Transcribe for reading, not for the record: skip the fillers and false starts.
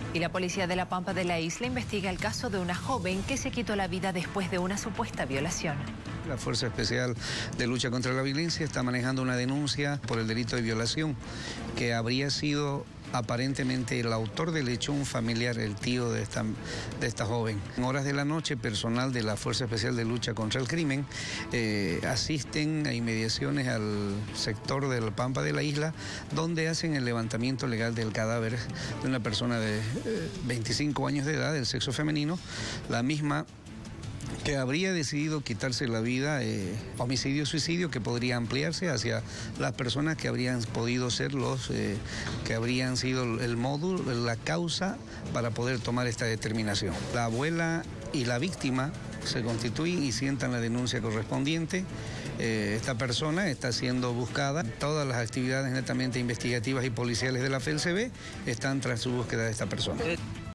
Y la policía de La Pampa de la Isla investiga el caso de una joven que se quitó la vida después de una supuesta violación. La Fuerza Especial de Lucha contra la Violencia está manejando una denuncia por el delito de violación que habría sido aparentemente el autor del hecho un familiar, el tío de esta joven. En horas de la noche, personal de la Fuerza Especial de Lucha contra el Crimen asisten a inmediaciones al sector de La Pampa de la Isla, donde hacen el levantamiento legal del cadáver de una persona de 25 años de edad, del sexo femenino, la misma que habría decidido quitarse la vida, homicidio-suicidio, que podría ampliarse hacia las personas que habrían podido ser que habrían sido el módulo, la causa para poder tomar esta determinación. La abuela y la víctima se constituyen y sientan la denuncia correspondiente. Esta persona está siendo buscada. Todas las actividades netamente investigativas y policiales de la FELCB están tras su búsqueda de esta persona.